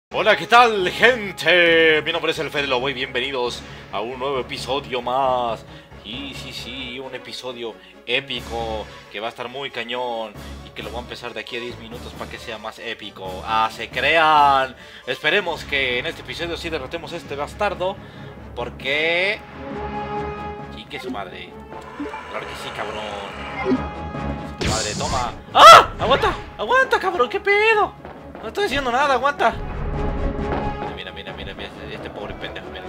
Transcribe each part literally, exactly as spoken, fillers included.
Hola, ¿qué tal, gente? Mi nombre es el Fede Lobo y bienvenidos a un nuevo episodio más. Y sí, sí, un episodio épico que va a estar muy cañón y que lo voy a empezar de aquí a diez minutos para que sea más épico. ¡Ah, se crean! Esperemos que en este episodio sí derrotemos a este bastardo, porque... Chique su madre. Claro que sí, cabrón. Madre, toma. ¡Ah! ¡Aguanta! ¡Aguanta, cabrón! ¿Qué pedo? No estoy haciendo nada, aguanta. Mira, mira, mira, mira, este pobre pendejo, mira.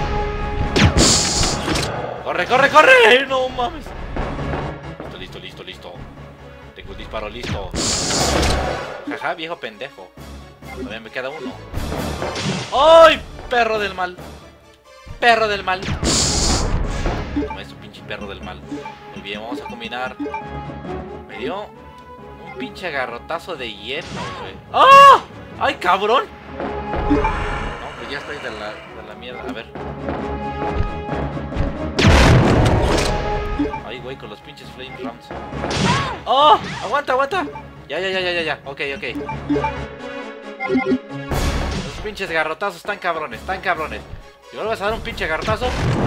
¡Corre, corre, corre! ¡No mames! Listo, listo, listo, listo. Tengo el disparo listo. Jaja, viejo pendejo. Todavía me queda uno. ¡Ay! Perro del mal. Perro del mal. Toma eso, pinche perro del mal. Muy bien, vamos a combinar. Me dio un pinche garrotazo de hielo, güey. ¡Ah! ¡Ay, cabrón! No, pues ya estoy de la, de la mierda. A ver. Ay, güey, con los pinches flame rounds. ¡Oh! ¡Aguanta, aguanta! Ya, ya, ya, ya, ya, ya. Ok, ok. Los pinches garrotazos están cabrones, están cabrones. Si vuelves a dar un pinche garrotazo.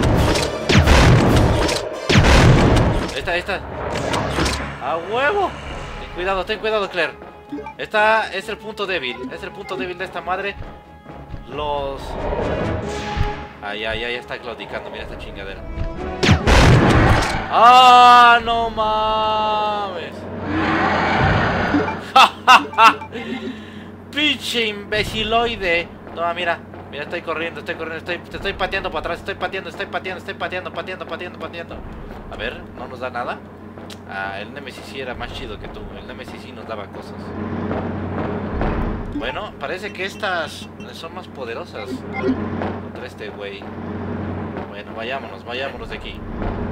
Esta, esta. ¡A huevo! Ten cuidado, ten cuidado, Claire. Esta es el punto débil. Es el punto débil de esta madre. Los... Ay, ay, ay, está claudicando. Mira esta chingadera. ¡Ah, no mames! ¡Pinche imbeciloide! Toma, mira. Mira, estoy corriendo, estoy corriendo, estoy, te estoy pateando para atrás, estoy pateando, estoy pateando, estoy pateando, pateando, pateando, pateando. A ver, no nos da nada. Ah, el Nemesis sí era más chido que tú. El Nemesis sí nos daba cosas. Bueno, parece que estas son más poderosas contra este güey. Bueno, vayámonos, vayámonos de aquí.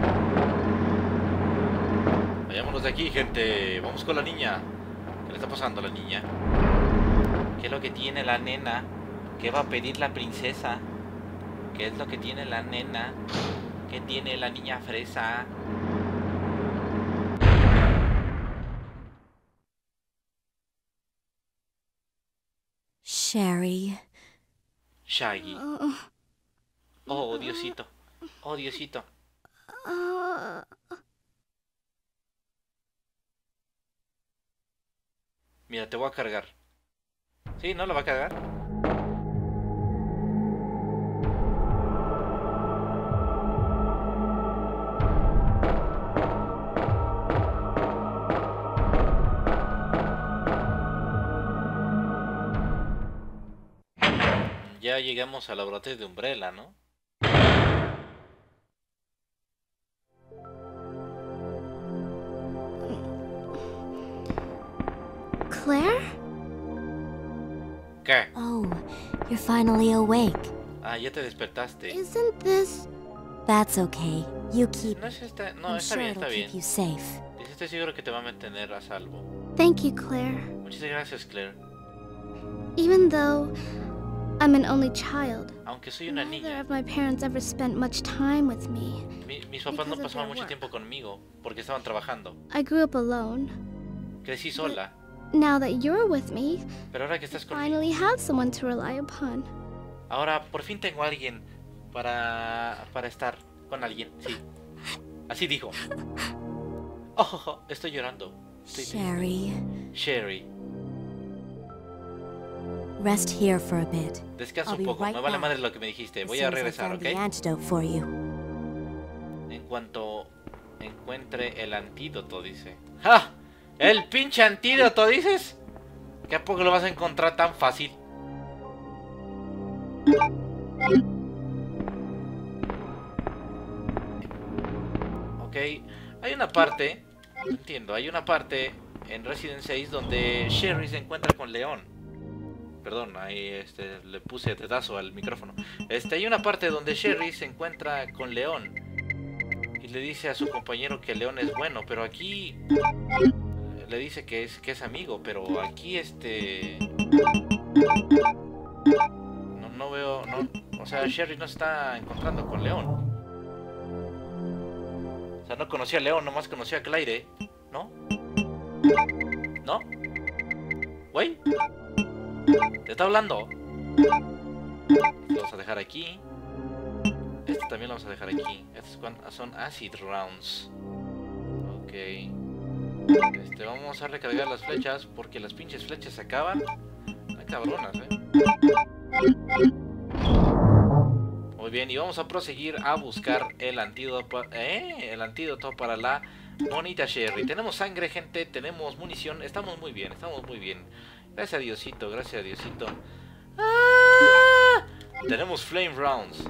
Vayámonos de aquí, gente. Vamos con la niña. ¿Qué le está pasando a la niña? ¿Qué es lo que tiene la nena? ¿Qué va a pedir la princesa? ¿Qué es lo que tiene la nena? ¿Qué tiene la niña fresa? Sherry. Shaggy. Oh, Diosito. Oh, Diosito. Mira, te voy a cargar. ¿Sí? ¿No la va a cargar? Ya llegamos a la brote de Umbrella, ¿no? Claire? ¿Qué? Oh, you're finally awake. Ah, ya te despertaste. Isn't this... That's okay. You keep... No es esta... No, I'm está sure bien, it'll está keep bien. you safe. Dice, estoy seguro que te va a mantener a salvo. Thank you, Claire. Muchas gracias, Claire. Even though I'm an only child, Aunque soy una neither niña, of my parents ever spent much time with me. mi- mis papás no Because of pasaban their mucho work. tiempo conmigo porque estaban trabajando. I grew up alone. Crecí sola, Now that you're with me, pero ahora que estás I conmigo, finally have someone to rely upon. ahora por fin tengo a alguien para para estar con alguien. Sí, así dijo. Oh, oh, oh, estoy llorando. Estoy triste. Sherry, Sherry, rest here for a bit. descansa I'll un be poco. right Me vale back. madre lo que me dijiste. As Voy soon a as I regresar, find ¿ok? the antidote for you. En cuanto encuentre el antídoto, dice. ¡Ja! ¿El pinche antídoto, dices? ¿Que a poco lo vas a encontrar tan fácil? Ok, hay una parte, no entiendo, hay una parte en Resident seis donde Sherry se encuentra con León. Perdón, ahí este, le puse dedazo al micrófono. Este, hay una parte donde Sherry se encuentra con León y le dice a su compañero que León es bueno, pero aquí le dice que es que es amigo, pero aquí este no, no veo, no, o sea, Sherry no está encontrando con León. O sea, no conocía a León, nomás conocía a Claire, ¿no? ¿No? ¿Güey? ¿Te está hablando? Lo vamos a dejar aquí. Este también lo vamos a dejar aquí. Estos son acid rounds. Ok. Este, vamos a recargar las flechas porque las pinches flechas se acaban. Ay, cabronas, eh. Muy bien, y vamos a proseguir a buscar el antídoto, eh, el antídoto para la bonita Sherry. Tenemos sangre, gente, tenemos munición. Estamos muy bien, estamos muy bien. Gracias a Diosito, gracias a Diosito. ¡Ah! Tenemos flame rounds.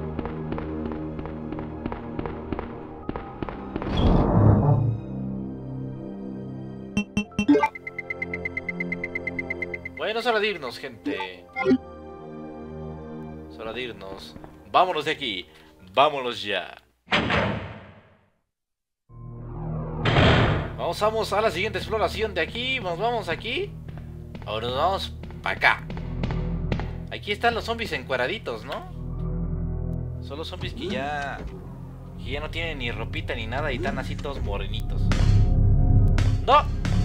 Bueno, es hora de irnos, gente. Es hora de irnos. Vámonos de aquí. Vámonos ya. Vamos, vamos a la siguiente exploración de aquí. Nos vamos aquí. Ahora nos vamos para acá. Aquí están los zombies encueraditos, ¿no? Son los zombies que ya... que ya no tienen ni ropita ni nada y están así todos morenitos. ¡No!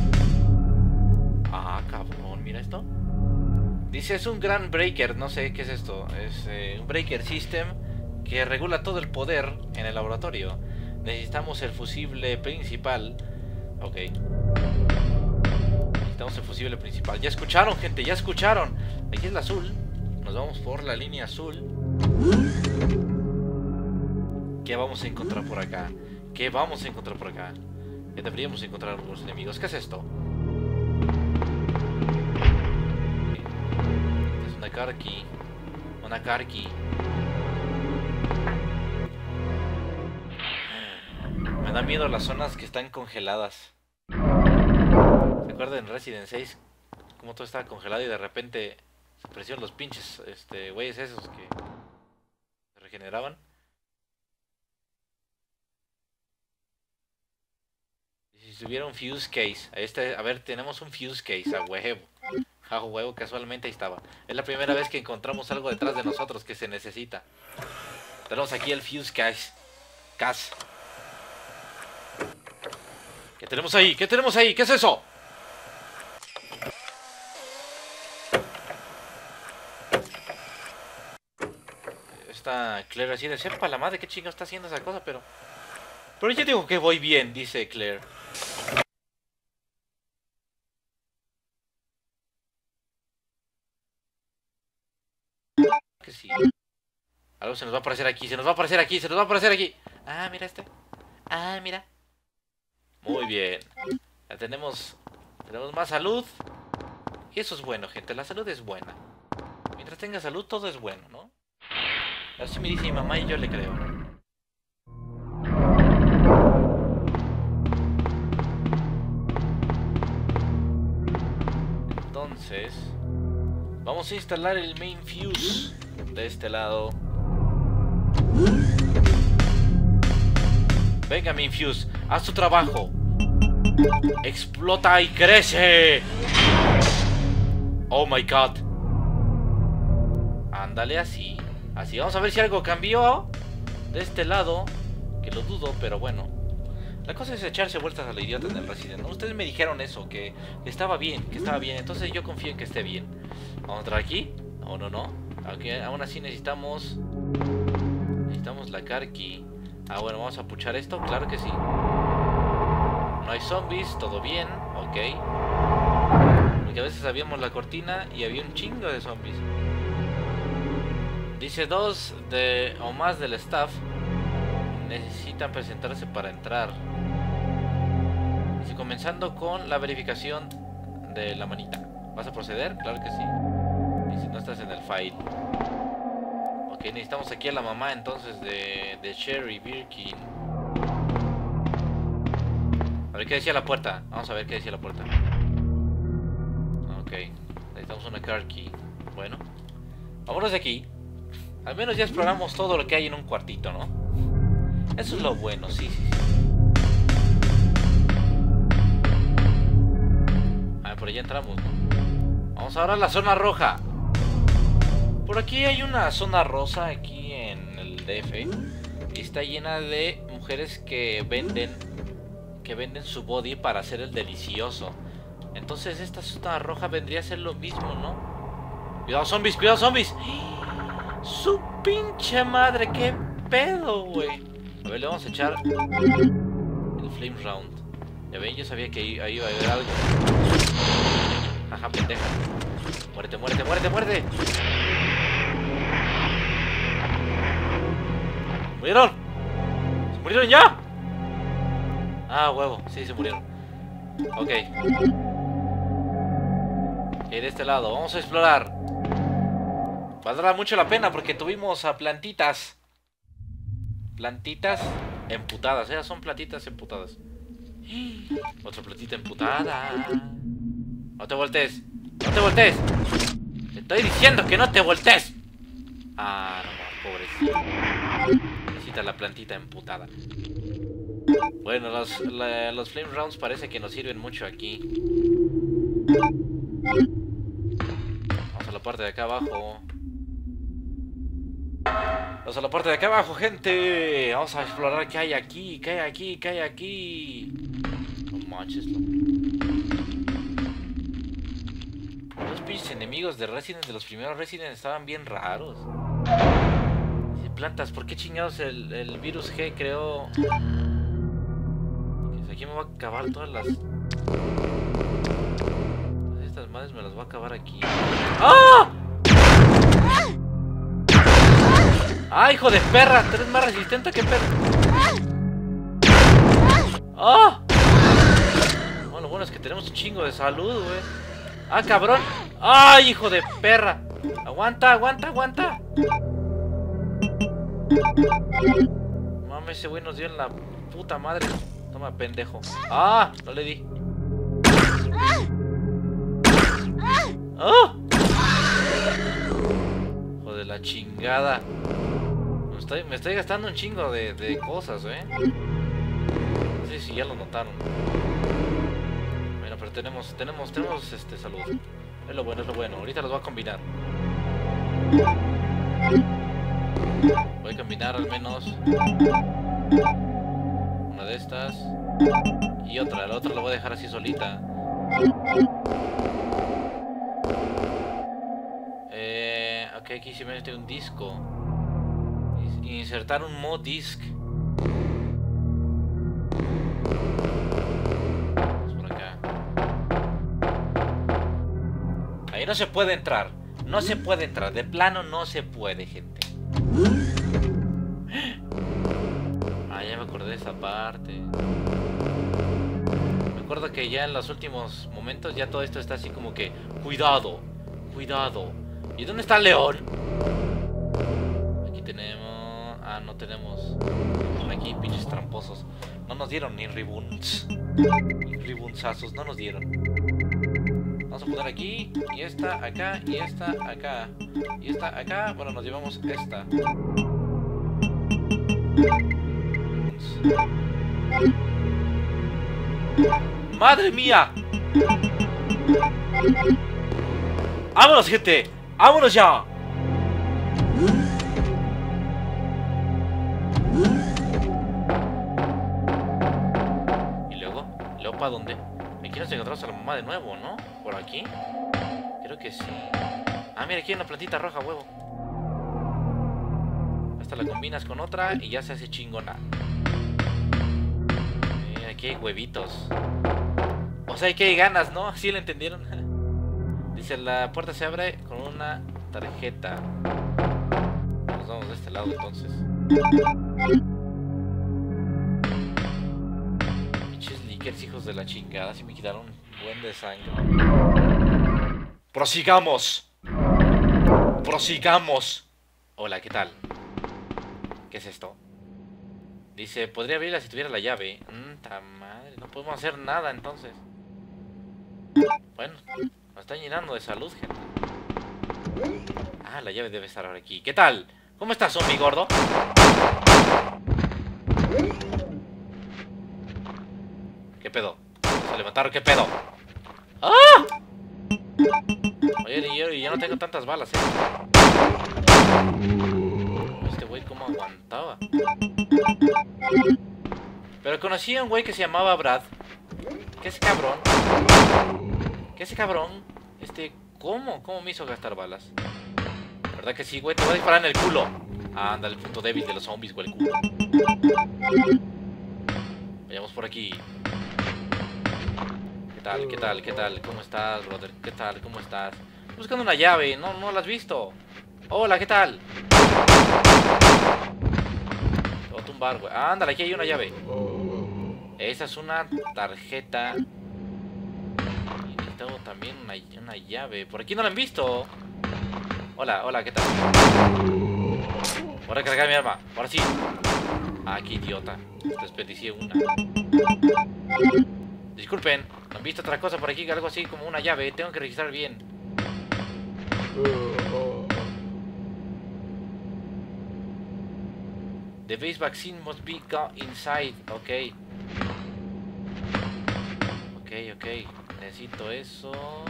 Ah, cabrón, mira esto. Dice, es un Grand Breaker, no sé qué es esto. Es eh, un Breaker System que regula todo el poder en el laboratorio. Necesitamos el fusible principal. Ok. Necesitamos el fusible principal. Ya escucharon, gente, ya escucharon. Aquí es la azul. Nos vamos por la línea azul. ¿Qué vamos a encontrar por acá? ¿Qué vamos a encontrar por acá? ¿Qué deberíamos encontrar los enemigos? ¿Qué es esto? Es una Karki. Una Karki. Me da miedo las zonas que están congeladas. ¿Se acuerdan en Resident seis? Como todo estaba congelado y de repente se aparecieron los pinches este, güeyes esos que se regeneraban. Y si tuviera un fuse case, este, a ver, tenemos un fuse case, a huevo. A huevo, casualmente ahí estaba. Es la primera vez que encontramos algo detrás de nosotros que se necesita. Tenemos aquí el fuse case. Case. ¿Qué tenemos ahí? ¿Qué tenemos ahí? ¿Qué es eso? Está Claire así de sepa la madre qué chingo está haciendo esa cosa, pero... Pero yo digo que voy bien, dice Claire. Que sí. Algo se nos va a aparecer aquí, se nos va a aparecer aquí, se nos va a aparecer aquí. Ah, mira este. Ah, mira. Muy bien. Ya tenemos... Tenemos más salud. Y eso es bueno, gente. La salud es buena. Mientras tenga salud, todo es bueno, ¿no? Así me dice mi mamá y yo le creo. Entonces... Vamos a instalar el main fuse de este lado. Venga, main fuse, haz tu trabajo. Explota y crece. Oh my god. Ándale así. Así, vamos a ver si algo cambió de este lado. Que lo dudo, pero bueno. La cosa es echarse vueltas a la idiota en el Resident, ¿no? Ustedes me dijeron eso, que estaba bien, que estaba bien. Entonces yo confío en que esté bien. Vamos a entrar aquí. No, no, no. Aquí, aún así necesitamos... Necesitamos la Karki. Ah, bueno, vamos a puchar esto. Claro que sí. No hay zombies, todo bien. Ok. Porque a veces abríamos la cortina y había un chingo de zombies. Dice dos de o más del staff necesitan presentarse para entrar. Dice, comenzando con la verificación de la manita. ¿Vas a proceder? Claro que sí. Dice, no estás en el file. Ok, necesitamos aquí a la mamá entonces de, de Sherry Birkin. A ver qué decía la puerta. Vamos a ver qué decía la puerta. Ok, necesitamos una car key. Bueno, vámonos de aquí. Al menos ya exploramos todo lo que hay en un cuartito, ¿no? Eso es lo bueno, sí, sí, sí. A ver, por allá entramos, ¿no? Vamos ahora a la zona roja. Por aquí hay una zona rosa, aquí en el D F. Y está llena de mujeres que venden Que venden su body para hacer el delicioso. Entonces esta zona roja vendría a ser lo mismo, ¿no? Cuidado, zombies, cuidado, zombies. Su pinche madre, qué pedo, güey. A ver, le vamos a echar el flame round. Ya ven, yo sabía que ahí, ahí iba a haber algo. Ajá, pendeja. Muérete, muérete, muérete, muérete. ¿Murieron? ¿Se murieron ya? Ah, huevo, sí, se murieron. Ok. Ok, de este lado, vamos a explorar. Valdrá mucho la pena porque tuvimos a plantitas. Plantitas emputadas, ¿eh? Son plantitas emputadas. Otra plantita emputada. No te voltees. No te voltees. Te estoy diciendo que no te voltees. Ah, no, pobrecito. Necesita la plantita emputada. Bueno, los, la, los flame rounds parece que nos sirven mucho aquí. Vamos a la parte de acá abajo. Vamos a la parte de acá abajo, gente. Vamos a explorar qué hay aquí, qué hay aquí, qué hay aquí. No manches. Los pinches enemigos de Resident, de los primeros Resident, estaban bien raros. Dice, plantas, ¿por qué chingados el, el virus G creó? Aquí me va a acabar todas las... Estas madres me las va a acabar aquí. ¡Ah! ¡Ah, hijo de perra! Tú eres más resistente que perra. ¡Ah! Bueno, lo bueno es que tenemos un chingo de salud, güey. ¡Ah, cabrón! ¡Ay, hijo de perra! ¡Aguanta, aguanta, aguanta! Mames, ese güey nos dio en la puta madre. Toma, pendejo. ¡Ah! No le di. ¡Ah! Hijo de la chingada. Me estoy, me estoy gastando un chingo de, de cosas, ¿eh? No sé si ya lo notaron. Bueno, pero tenemos, tenemos, tenemos este salud. Es lo bueno, es lo bueno. Ahorita los voy a combinar. Voy a combinar al menos una de estas y otra. La otra la voy a dejar así solita. Eh, ok, aquí se mete un disco. Insertar un mod disc. Vamos por acá. Ahí no se puede entrar. No se puede entrar. De plano no se puede, gente. Ah, ya me acordé de esa parte. Me acuerdo que ya en los últimos momentos ya todo esto está así como que... Cuidado, cuidado. ¿Y dónde está el león? Aquí tenemos... Ah, no tenemos... Aquí, pinches tramposos. No nos dieron ni reboots. Ni rebootsazos, no nos dieron. Vamos a poner aquí, y esta acá, y esta acá. Y esta acá, bueno, nos llevamos esta. ¡Madre mía! ¡Vámonos, gente! ¡Vámonos ya! ¿Y luego? ¿Luego para dónde? Me quiero encontrar a la mamá de nuevo, ¿no? ¿Por aquí? Creo que sí. Ah, mira, aquí hay una plantita roja, huevo. Esta la combinas con otra y ya se hace chingona. Eh, aquí hay huevitos. O sea, aquí hay ganas, ¿no? ¿Sí lo entendieron? Dice, la puerta se abre con una tarjeta. Nos vamos de este lado, entonces. Pinches lickers, hijos de la chingada. Si me quitaron un buen de sangre. ¡Prosigamos! ¡Prosigamos! Hola, ¿qué tal? ¿Qué es esto? Dice, podría abrirla si tuviera la llave. Mmm, ta madre, no podemos hacer nada entonces. Bueno, nos están llenando de salud, gente. Ah, la llave debe estar ahora aquí. ¿Qué tal? ¿Cómo estás, zombie gordo? ¿Qué pedo? ¿Se levantaron? ¿Qué pedo? ¡Ah! Oye, yo ya no tengo tantas balas, eh. Este güey cómo aguantaba. Pero conocí a un güey que se llamaba Brad. ¿Qué es cabrón? ¿Qué es cabrón? Este, ¿Cómo? ¿Cómo me hizo gastar balas? ¿Verdad que sí, güey? Te voy a disparar en el culo. Ah, anda, el punto débil de los zombies, güey, el culo. Vayamos por aquí. ¿Qué tal? ¿Qué tal? ¿Qué tal? ¿Cómo estás, brother? ¿Qué tal? ¿Cómo estás? Estoy buscando una llave. No, no la has visto. Hola, ¿qué tal? Te voy a tumbar, güey. Ah, ándale, aquí hay una llave. Esa es una tarjeta. Y necesitamos también una, una llave. Por aquí no la han visto. Hola, hola, ¿qué tal? Voy a recargar mi arma. Ahora sí. Ah, qué idiota. Desperdicié una. Disculpen, ¿no han visto otra cosa por aquí? Algo así como una llave. Tengo que registrar bien. The base vaccine must be got inside. Ok. Ok, ok. Necesito eso.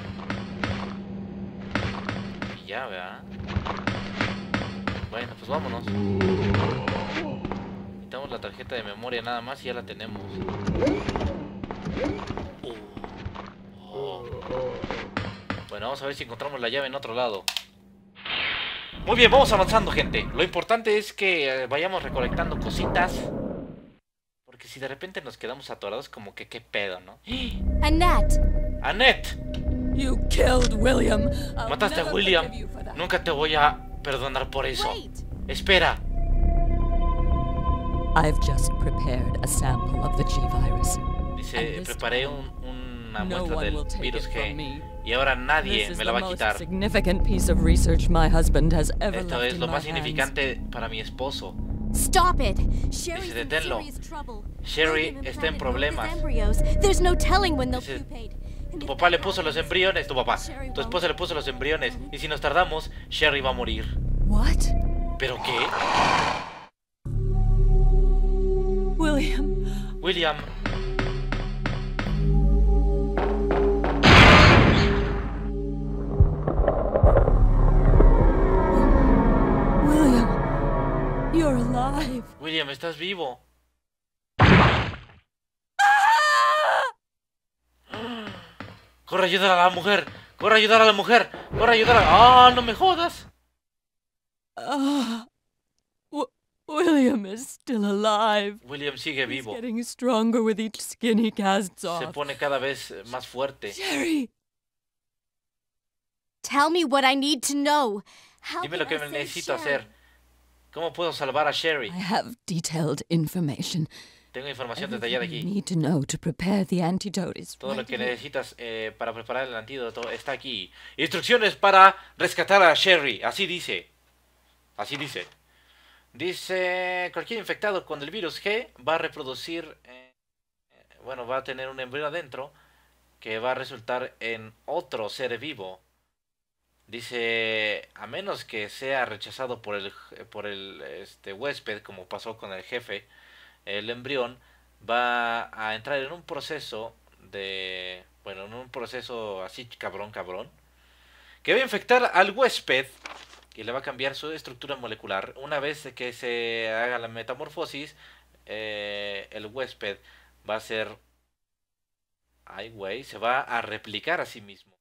Y ya, ¿verdad? Bueno, pues vámonos. Necesitamos la tarjeta de memoria nada más y ya la tenemos. Oh. Bueno, vamos a ver si encontramos la llave en otro lado. Muy bien, vamos avanzando, gente. Lo importante es que eh, vayamos recolectando cositas. Porque si de repente nos quedamos atorados, como que qué pedo, ¿no? Annette! ¡Annette! You killed William. I'll Mataste a never William. forgive you for that. Nunca te voy a perdonar por eso. Wait! Espera. I've just prepared a sample of the G virus. Dice, preparé un, una No muestra one del will take virus it from G. me. Y ahora nadie This is me the la va a most quitar. significant piece of research my husband has ever Esto left es in lo my más hands. significante para mi esposo. Stop it! Sherry's in deténlo. serious trouble. Sherry William está en implanted problemas. both his embryos. There's no telling when they'll Dice, pupate. And Tu if papá le that puso los happens, embriones, tu papá. Sherry Tu won't. esposa le puso los embriones. Y si nos tardamos, Sherry va a morir. What? ¿Pero qué? William. William. William. You're alive. William, estás vivo. Corre a ayudar a la mujer. Corre a ayudar a la mujer. Corre a ayudar a... ¡Ah, no me jodas! Ah. W- William is still alive. William sigue He's vivo. getting stronger with each skin he casts Se off. pone cada vez más fuerte. Sherry. Tell me what I need to know. How Dime can lo que I me save necesito Sherry? hacer. ¿Cómo puedo salvar a Sherry? I have detailed information. Tengo información Everything detallada you aquí. need to know to prepare the antidote is Todo lo right que here. necesitas eh, para preparar el antídoto está aquí. Instrucciones para rescatar a Sherry. Así dice. Así dice. Dice, cualquier infectado con el virus G va a reproducir... eh, bueno, va a tener un embrión adentro que va a resultar en otro ser vivo. Dice, a menos que sea rechazado por el, por el este, huésped, como pasó con el jefe, el embrión va a entrar en un proceso de... Bueno, en un proceso así cabrón, cabrón, que va a infectar al huésped y le va a cambiar su estructura molecular. Una vez que se haga la metamorfosis, eh, el huésped va a ser... Ay, güey, se va a replicar a sí mismo.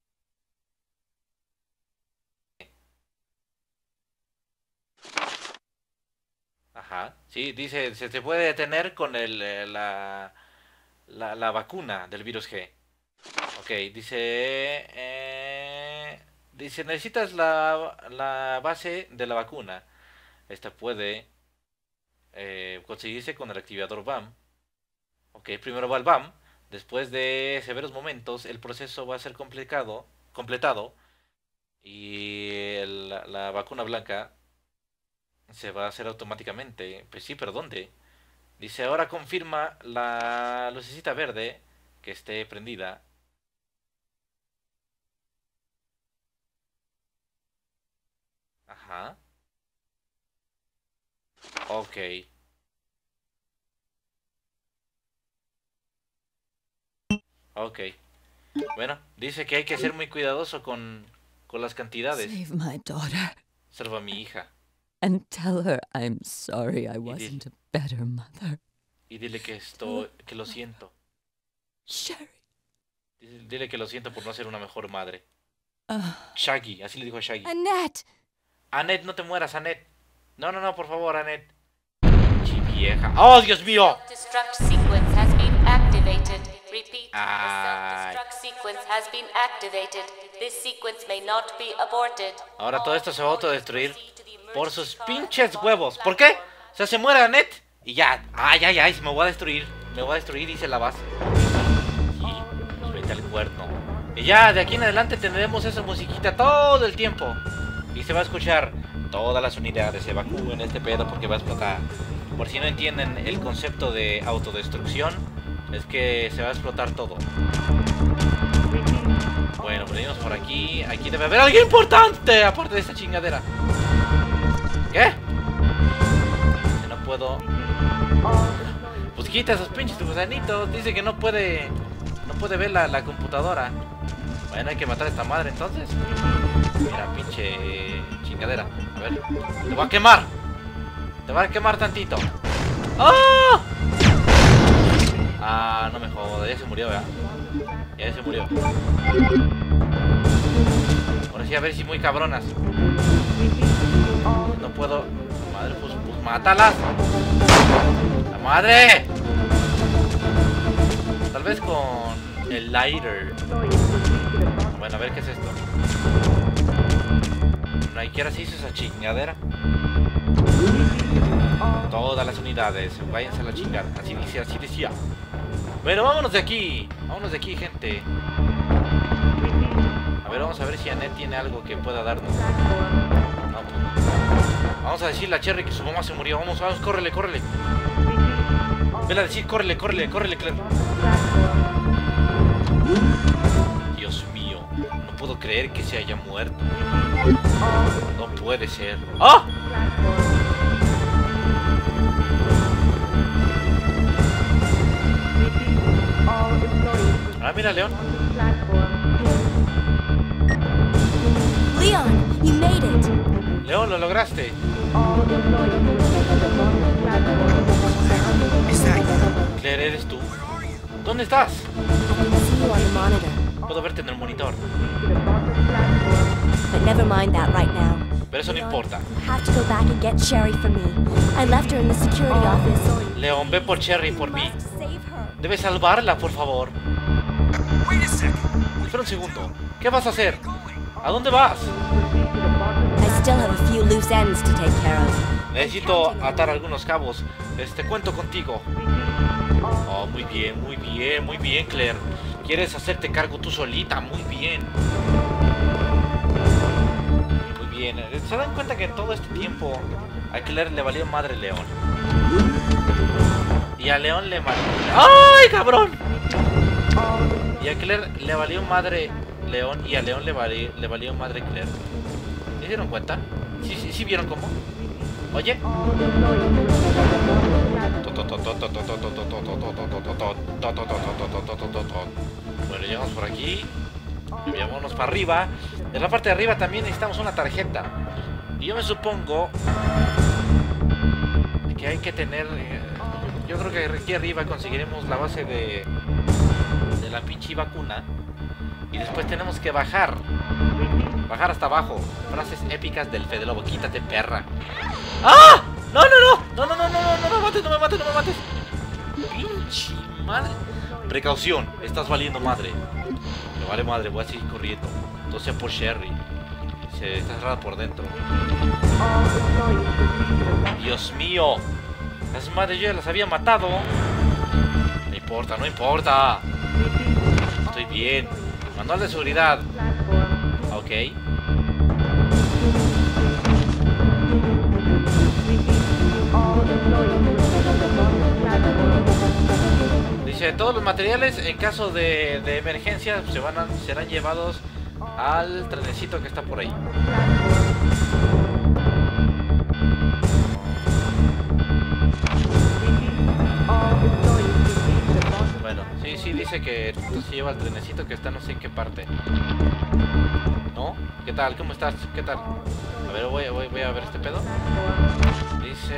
Ajá, sí, dice, se te puede detener con el, eh, la, la, la vacuna del virus G. Ok, dice, eh, dice, necesitas la, la base de la vacuna. Esta puede eh, conseguirse con el activador B A M. Ok, primero va el B A M. Después de severos momentos, el proceso va a ser complicado, completado. Y el- la, la vacuna blanca se va a hacer automáticamente. Pues sí, pero ¿dónde? Dice, ahora confirma la lucecita verde que esté prendida. Ajá. Ok. Ok. Bueno, dice que hay que ser muy cuidadoso con, con las cantidades. Save my daughter. Salva a mi hija. And tell her I'm sorry I wasn't a better mother. Y dile que esto, que lo siento. Sherry. Dile dile que lo siento por no ser una mejor madre. Shaggy, así le dijo a Shaggy. Annette! Annette, no te mueras, Annette. No, no, no, por favor, Annette. Chi vieja. ¡Oh, Dios mío! Self-destruct sequence has been activated. Repeat. Ay. The self-destruct sequence has been activated. This sequence may not be aborted. Ahora todo esto se va a autodestruir por sus pinches huevos. ¿Por qué? O sea, se muere Annette y ya. Ay, ay, ay, me voy a destruir. Me voy a destruir y se la vas. Y, y vete al cuerno. Y ya, de aquí en adelante tendremos esa musiquita todo el tiempo. Y se va a escuchar todas las unidades se evacúen este pedo porque va a explotar. Por si no entienden el concepto de autodestrucción, es que se va a explotar todo. Bueno, venimos por aquí. Aquí debe haber algo importante aparte de esta chingadera. ¿Qué? Si no puedo... Pues quita esos pinches gusanitos. Dice que no puede... No puede ver la, la computadora. Bueno, hay que matar a esta madre entonces. Mira, pinche chingadera. A ver. ¡Te va a quemar! ¡Te va a quemar tantito! ¡Oh! Ah, no me jodas. Ya se murió, ¿verdad? Ya se murió. Ahora sí, a ver si muy cabronas. No puedo... Madre, pues, pues mátalas. ¡La madre! Tal vez con el lighter. Bueno, a ver qué es esto. No hay que ahora se hizo esa chingadera. Todas las unidades, váyanse a la chingada. Así dice, así decía. Bueno, vámonos de aquí. Vámonos de aquí, gente. A ver, vamos a ver si Annette tiene algo que pueda darnos. No, pues no. Vamos a decirle a Cherry que su mamá se murió. Vamos, vamos, córrele, córrele. Vela a decir, córrele, córrele, córrele, Claire. Dios mío, no puedo creer que se haya muerto. No puede ser. ¡Ah! Ah, mira, León. Leon, you made it. León, lo lograste. Claire, ¿eres tú? ¿Dónde estás? I can see you on the monitor. Puedo verte en el monitor. But never mind that right now. Pero eso no importa. You have to go back and get Sherry for me. I left her in the security office. León, ve por Cherry por mí. Must save her. Debes salvarla, por favor. Espera un segundo. ¿Qué vas a hacer? ¿A dónde vas? I still have a few loose ends to take care of. Necesito atar algunos cabos. Este, cuento contigo. Oh, muy bien, muy bien, muy bien, Claire. ¿Quieres hacerte cargo tú solita? Muy bien. Muy bien. ¿Se dan cuenta que todo este tiempo a Claire le valió madre León? Y a León le valió... ¡Ay, cabrón! Y a Claire le valió madre León y a León le valió, le valió madre Claire. ¿Se dieron cuenta? ¿Sí, sí, sí vieron cómo? Oye. Bueno, llegamos por aquí. Y vámonos para arriba. En la parte de arriba también necesitamos una tarjeta. Y yo me supongo que hay que tener... Yo creo que aquí arriba conseguiremos la base de... de la pinche vacuna. Y después tenemos que bajar. Bajar hasta abajo. Frases épicas del Fede Lobo. Quítate, perra. ¡Ah! ¡No, no, no! No, no, no, no, no, no me mates, no me mates, no me mates. Pinche madre. Precaución, estás valiendo madre. Me vale madre, voy a seguir corriendo. Entonces por Sherry. Se está cerrada por dentro. Dios mío. Las madres yo ya las había matado. No importa, no importa. Estoy bien. Manual de seguridad. Ok. Dice, todos los materiales en caso de, de emergencia se van a, serán llevados al trenecito que está por ahí. Bueno, sí, sí, dice que esto se lleva al trenecito que está no sé en qué parte. ¿No? ¿Qué tal? ¿Cómo estás? ¿Qué tal? A ver, voy, voy, voy a ver este pedo. Dice...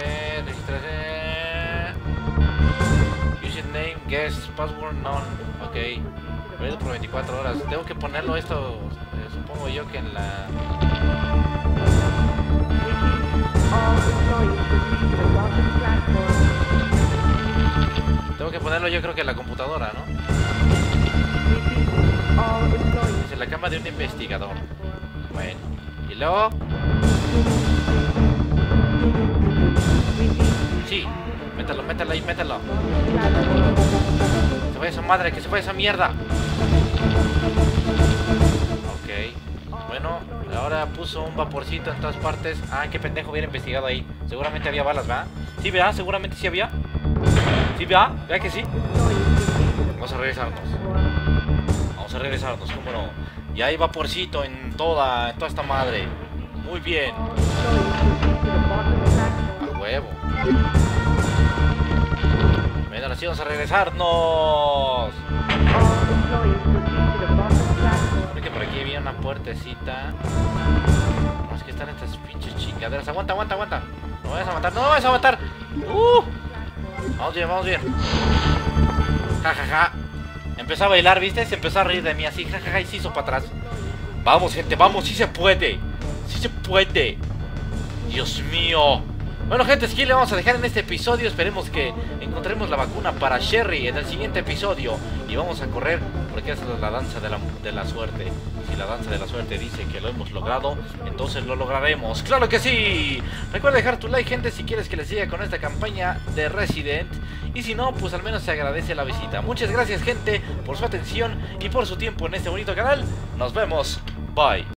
registrarse... Username, guest, password, none. Ok. Válido por veinticuatro horas. Tengo que ponerlo esto, eh, supongo yo que en la... Tengo que ponerlo yo creo que en la computadora, ¿no? Dice la cama de un investigador. Bueno, y luego... Sí, mételo, mételo ahí, mételo. Que se vaya esa madre, que se vaya esa mierda. Ok. Bueno, ahora puso un vaporcito en todas partes. Ah, qué pendejo hubiera investigado ahí. Seguramente había balas, ¿verdad? Sí, ¿verdad? Seguramente sí había. Sí, ¿verdad? ¿Verdad que sí? Vamos a regresarnos. Vamos a regresarnos, cómo no. Y hay vaporcito en toda, en toda esta madre. Muy bien. A huevo. Venga, así vamos a regresarnos. Creo que por aquí había una puertecita. No, es que están estas pinches chingaderas. Aguanta, aguanta, aguanta. No vayas a matar, no vayas a matar. Uh. Vamos bien, vamos bien. Ja, ja, ja. Empezó a bailar, ¿viste? Se empezó a reír de mí así, ja, ja, ja, y se hizo para atrás. Vamos, gente, vamos, sí se puede. Sí se puede. Dios mío. Bueno, gente, aquí le vamos a dejar en este episodio. Esperemos que encontremos la vacuna para Sherry en el siguiente episodio. Y vamos a correr porque esa es la danza de la, de la suerte. Si la danza de la suerte dice que lo hemos logrado, entonces lo lograremos. ¡Claro que sí! Recuerda dejar tu like, gente, si quieres que les siga con esta campaña de Resident. Y si no, pues al menos se agradece la visita. Muchas gracias, gente, por su atención y por su tiempo en este bonito canal. Nos vemos. Bye.